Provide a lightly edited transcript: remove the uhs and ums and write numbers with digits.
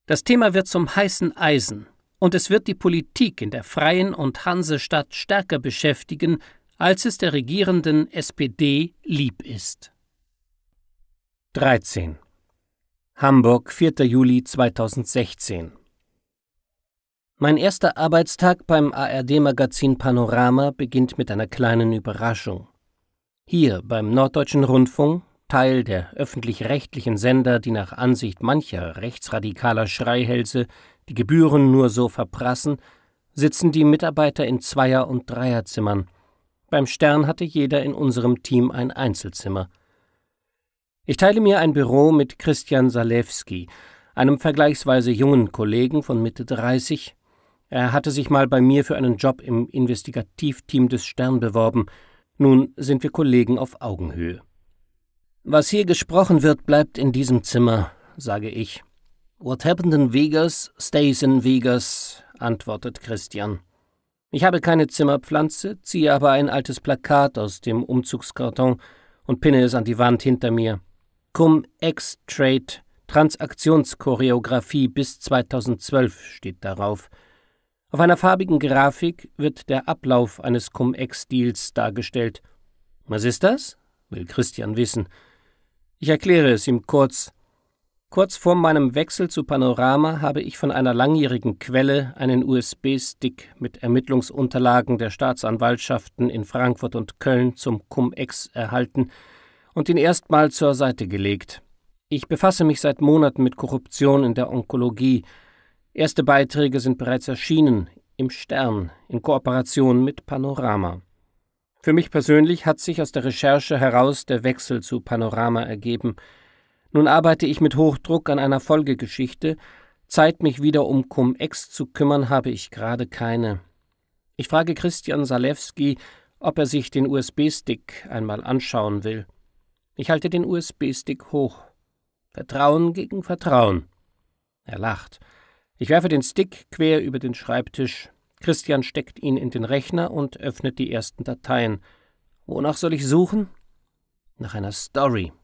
Das Thema wird zum heißen Eisen, und es wird die Politik in der Freien und Hansestadt stärker beschäftigen, als es der regierenden SPD lieb ist. 13. Hamburg, 4. Juli 2016. Mein erster Arbeitstag beim ARD-Magazin Panorama beginnt mit einer kleinen Überraschung. Hier beim Norddeutschen Rundfunk, Teil der öffentlich-rechtlichen Sender, die nach Ansicht mancher rechtsradikaler Schreihälse die Gebühren nur so verprassen, sitzen die Mitarbeiter in Zweier- und Dreierzimmern. Beim Stern hatte jeder in unserem Team ein Einzelzimmer. Ich teile mir ein Büro mit Christian Salewski, einem vergleichsweise jungen Kollegen von Mitte 30. Er hatte sich mal bei mir für einen Job im Investigativteam des Stern beworben. Nun sind wir Kollegen auf Augenhöhe. »Was hier gesprochen wird, bleibt in diesem Zimmer«, sage ich. »What happened in Vegas, stays in Vegas«, antwortet Christian. Ich habe keine Zimmerpflanze, ziehe aber ein altes Plakat aus dem Umzugskarton und pinne es an die Wand hinter mir. Cum-Ex-Trade, Transaktionschoreografie bis 2012 steht darauf. Auf einer farbigen Grafik wird der Ablauf eines Cum-Ex-Deals dargestellt. »Was ist das?« will Christian wissen. Ich erkläre es ihm kurz. Kurz vor meinem Wechsel zu Panorama habe ich von einer langjährigen Quelle einen USB-Stick mit Ermittlungsunterlagen der Staatsanwaltschaften in Frankfurt und Köln zum Cum-Ex erhalten und ihn erstmal zur Seite gelegt. Ich befasse mich seit Monaten mit Korruption in der Onkologie. Erste Beiträge sind bereits erschienen, im Stern, in Kooperation mit Panorama. Für mich persönlich hat sich aus der Recherche heraus der Wechsel zu Panorama ergeben. Nun arbeite ich mit Hochdruck an einer Folgegeschichte. Zeit, mich wieder um Cum-Ex zu kümmern, habe ich gerade keine. Ich frage Christian Salewski, ob er sich den USB-Stick einmal anschauen will. Ich halte den USB-Stick hoch. Vertrauen gegen Vertrauen. Er lacht. Ich werfe den Stick quer über den Schreibtisch. Christian steckt ihn in den Rechner und öffnet die ersten Dateien. Wonach soll ich suchen? Nach einer Story.